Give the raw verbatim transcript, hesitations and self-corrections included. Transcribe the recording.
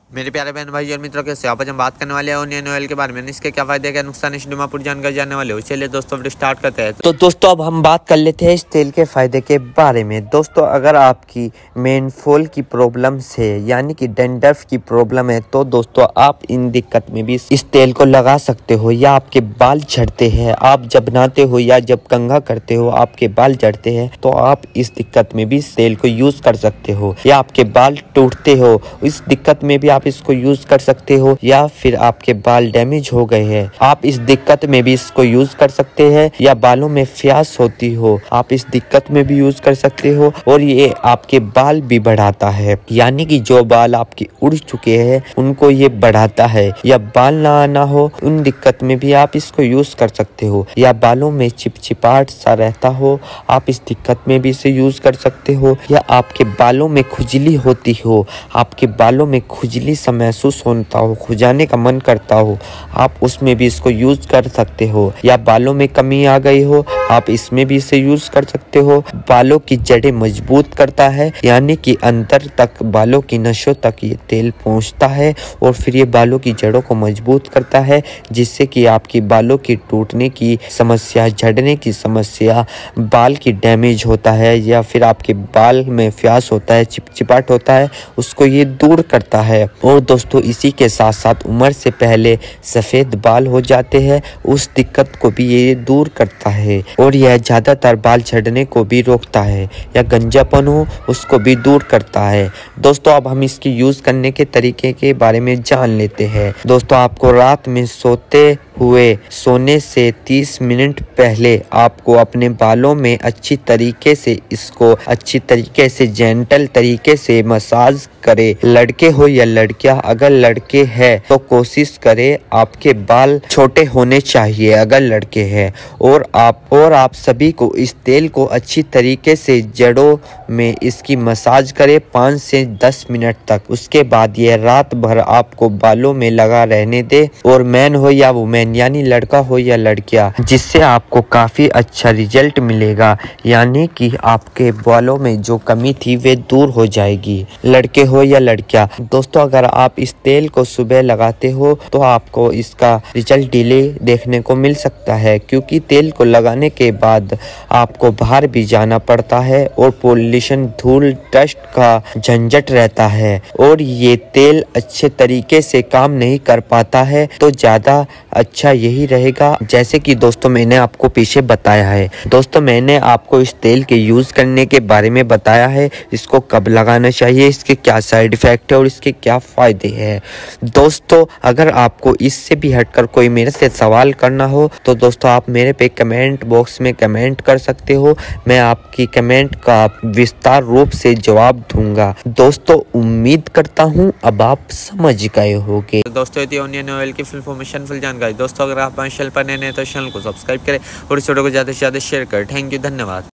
मेरे प्यारे बहन भाई और मित्रों, कैसे आप? आज हम बात करने वाले हैं ओनियन ऑयल के बारे में। इसके क्या फायदे, क्या नुकसान, इस पूरी जानकारी जानने वाले हो। चलिए दोस्तों वीडियो स्टार्ट करते हैं। तो दोस्तों अब हम बात कर लेते हैं इस तेल के फायदे के बारे में। दोस्तों अगर आपकी मेनफोल की प्रॉब्लम है, यानी कि डैंड्रफ की प्रॉब्लम है, तो दोस्तों आप इन दिक्कत में भी इस तेल को लगा सकते हो। या आपके बाल झड़ते हैं, आप जब नहाते हो या जब कंघा करते हो आपके बाल झड़ते हैं, तो आप इस दिक्कत में भी इस तेल को यूज कर सकते हो। या आपके बाल टूटते हो, इस दिक्कत में भी आप इसको यूज कर सकते हो। या फिर आपके बाल डैमेज हो गए हैं, आप इस दिक्कत में भी इसको यूज कर सकते हैं। या बालों में फ्यास होती हो, आप इस दिक्कत में भी यूज कर सकते हो। और ये आपके बाल भी बढ़ाता है, यानी कि जो बाल आपके उड़ चुके हैं उनको ये बढ़ाता है। या बाल ना आना हो, उन दिक्कत में भी आप इसको यूज कर सकते हो। या बालों में चिपचिपाहट सा रहता हो, आप इस दिक्कत में भी इसे यूज कर सकते हो। या आपके बालों में खुजली होती हो, आपके बालों में खुजली सा महसूस होता हो, खुजाने का मन करता हो, आप उसमें भी इसको यूज कर सकते हो। या बालों में कमी आ गई हो, आप इसमें भी इसे यूज कर सकते हो। बालों की जड़ें मजबूत करता है, यानी कि अंदर तक बालों की नसों तक ये तेल पहुंचता है और फिर ये बालों की जड़ों को मजबूत करता है, जिससे कि आपकी बालों की टूटने की समस्या, झड़ने की समस्या, बाल की डैमेज होता है या फिर आपके बाल में फ्यास होता है, चिपचिपाहट होता है, उसको ये दूर करता है। और दोस्तों इसी के साथ साथ उम्र से पहले सफ़ेद बाल हो जाते हैं, उस दिक्कत को भी ये दूर करता है। और यह ज़्यादातर बाल झड़ने को भी रोकता है। या गंजापन हो उसको भी दूर करता है। दोस्तों अब हम इसकी यूज़ करने के तरीके के बारे में जान लेते हैं। दोस्तों आपको रात में सोते हुए सोने से तीस मिनट पहले आपको अपने बालों में अच्छी तरीके से इसको अच्छी तरीके से जेंटल तरीके से मसाज करे। लड़के हो या लड़कियां, अगर लड़के हैं तो कोशिश करें आपके बाल छोटे होने चाहिए अगर लड़के हैं। और आप और आप सभी को इस तेल को अच्छी तरीके से जड़ों में इसकी मसाज करें पाँच से दस मिनट तक। उसके बाद ये रात भर आपको बालों में लगा रहने दे। और मैन हो या वुमेन, यानी लड़का हो या लड़कियां, जिससे आपको काफी अच्छा रिजल्ट मिलेगा, यानी कि आपके बालों में जो कमी थी वे दूर हो जाएगी। लड़के हो या लड़कियां, दोस्तों अगर आप इस तेल को सुबह लगाते हो तो आपको इसका रिजल्ट डिले देखने को मिल सकता है, क्योंकि तेल को लगाने के बाद आपको बाहर भी जाना पड़ता है और पोल्यूशन, धूल, डस्ट का झंझट रहता है और ये तेल अच्छे तरीके से काम नहीं कर पाता है। तो ज्यादा अच्छा यही रहेगा जैसे कि दोस्तों मैंने आपको पीछे बताया है। दोस्तों मैंने आपको इस तेल के यूज करने के बारे में बताया है, इसको कब लगाना चाहिए, इसके क्या साइड इफेक्ट है और इसके क्या फायदे हैं। दोस्तों अगर आपको इससे भी हटकर कोई मेरे से सवाल करना हो तो दोस्तों आप मेरे पे कमेंट बॉक्स में कमेंट कर सकते हो, मैं आपकी कमेंट का विस्तार रूप से जवाब दूंगा। दोस्तों उम्मीद करता हूँ अब आप समझ गए होंगे। तो दोस्तों ये ओनियन ऑयल की फुल इन्फॉर्मेशन, फुल जानकारी। दोस्तों अगर आप चैनल पर नए हैं तो चैनल को सब्सक्राइब करें और इस वीडियो को ज़्यादा से ज़्यादा शेयर करें। थैंक यू, धन्यवाद।